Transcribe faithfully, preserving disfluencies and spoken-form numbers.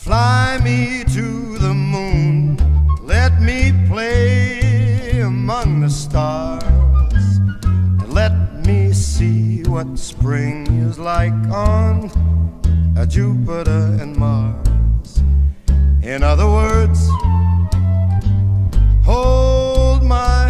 Fly me to the moon, let me play among the stars, and let me see what spring is like on Jupiter and Mars. In other words, hold my